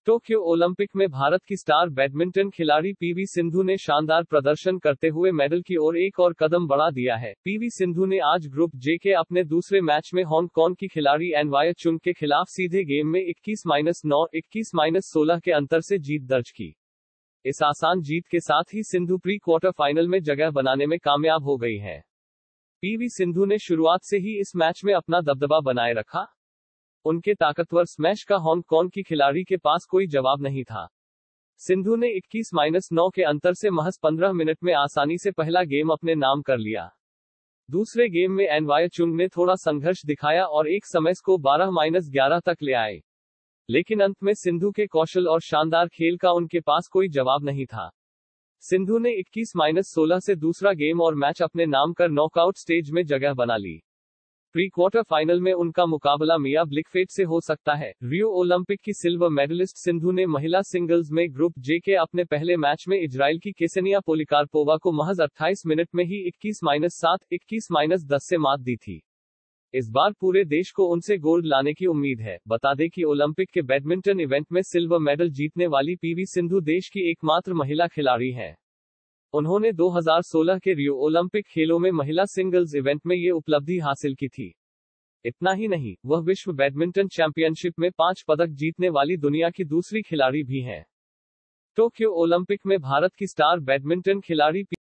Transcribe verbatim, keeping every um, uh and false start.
Tokyo Olympic में भारत की star badminton खिलाड़ी पीवी सिंधु ने शानदार प्रदर्शन करते हुए मेडल की ओर एक और कदम बढ़ा दिया है। पीवी सिंधु ने आज ग्रुप जे के अपने दूसरे मैच में हांगकांग की खिलाड़ी एनवाय चुंग के खिलाफ सीधे गेम में इक्कीस माइनस नौ, इक्कीस माइनस सोलह के अंतर से जीत दर्ज की। इस आसान जीत के साथ ही सिंधु प्री क्वार्टर फाइनल में जगह बनाने में कामयाब हो गई है। पीवी सिंधु ने शुरुआत से ही इस मैच में अपना दबदबा बनाए रखा। उनके ताकतवर स्मैश का हांगकांग की खिलाड़ी के पास कोई जवाब नहीं था। सिंधु ने इक्कीस माइनस नौ के अंतर से महज पंद्रह मिनट में आसानी से पहला गेम अपने नाम कर लिया। दूसरे गेम में एनवाय चुंग ने थोड़ा संघर्ष दिखाया और एक समय को बारह माइनस ग्यारह तक ले आए, लेकिन अंत में सिंधु के कौशल और शानदार खेल का उनके पास कोई जवाब नहीं था। सिंधु ने इक्कीस माइनस सोलह से दूसरा गेम और मैच अपने नाम कर नॉकआउट स्टेज में जगह बना ली। प्री क्वार्टर फाइनल में उनका मुकाबला मिया ब्लिकफेट से हो सकता है। रियो ओलंपिक की सिल्वर मेडलिस्ट सिंधु ने महिला सिंगल्स में ग्रुप जे के अपने पहले मैच में इजराइल की केसेनिया पोलिकारपोवा को महज अट्ठाईस मिनट में ही इक्कीस माइनस सात, इक्कीस माइनस दस से मात दी थी। इस बार पूरे देश को उनसे गोल्ड लाने की उम्मीद है। बता दें कि ओलंपिक के बैडमिंटन इवेंट में सिल्वर मेडल जीतने वाली पीवी सिंधु देश की एकमात्र महिला खिलाड़ी हैं। उन्होंने दो हज़ार सोलह के रियो ओलंपिक खेलों में महिला सिंगल्स इवेंट में ये उपलब्धि हासिल की थी। इतना ही नहीं, वह विश्व बैडमिंटन चैंपियनशिप में पांच पदक जीतने वाली दुनिया की दूसरी खिलाड़ी भी हैं। टोक्यो ओलंपिक में भारत की स्टार बैडमिंटन खिलाड़ी